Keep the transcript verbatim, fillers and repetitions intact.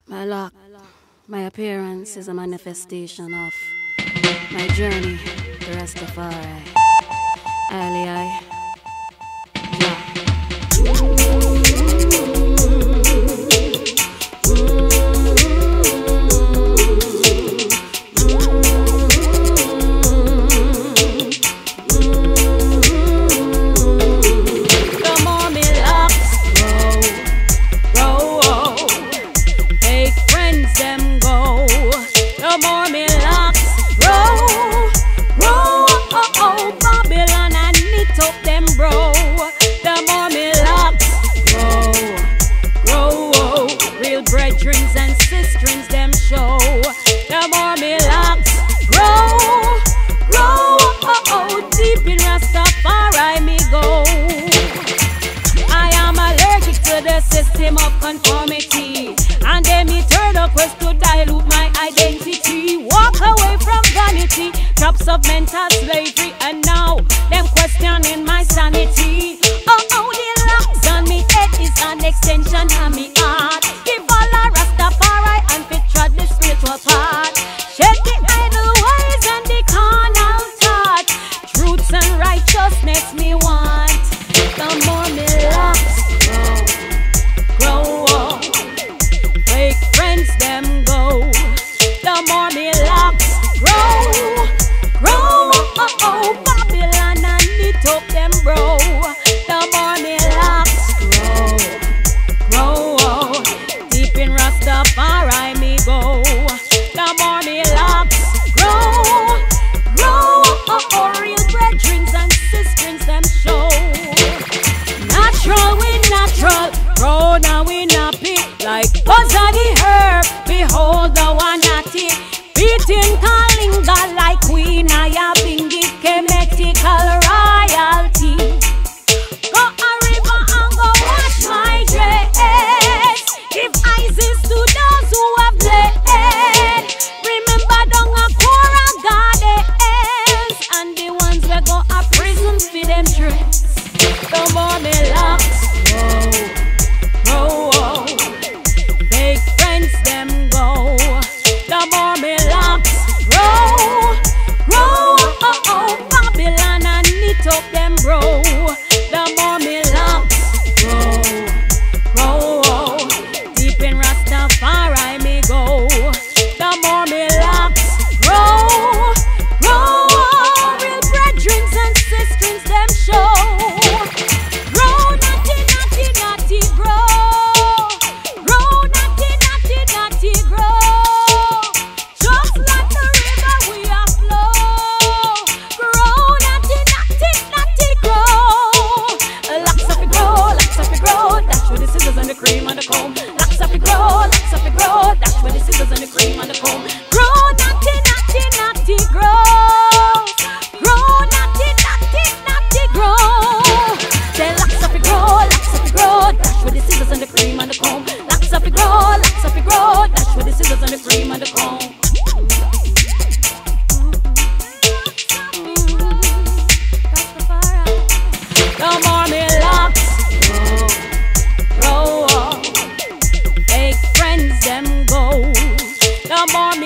My luck, my appearance is a manifestation of my journey to Rastafari. Ali, I, brethrens and sistrens them show. The more me locks grow, grow, oh, oh, deep in Rastafari me go. I am allergic to the system of conformity, and then me turn a quest to dilute my identity. Walk away from vanity, traps of mental slavery, and now them questioning my sanity. Oh, oh, the locks on me head is an extension of me heart. Apart. Shed the idle ways and the carnal thought. Truths and righteousness me want. The more me locks grow, grow, fake friends them go. The more me locks grow, grow, oh, oh, Babylon and knit up them bro. The more me locks grow, grow, deep in Rastafari me go. The more me locks grow, grow, oh, oh, real brethrens and sistrens them show. Natural we natural, grow now we nappy. Like buzz of the herb, behold the one at it. Beating Kalinga like Queen Ayabingi, chemetical royalty. Go a river and go wash my dress. Give Isis to those who have bled. The more me locks grow, grow, oh, fake friends them go. The more me locks grow, grow, oh, oh, Babylon and knit up them bro. The more me locks grow, grow, oh, deep in Rastafari me go. The more me locks grow, grow, oh, real brethrens and sistrens them show. Come on.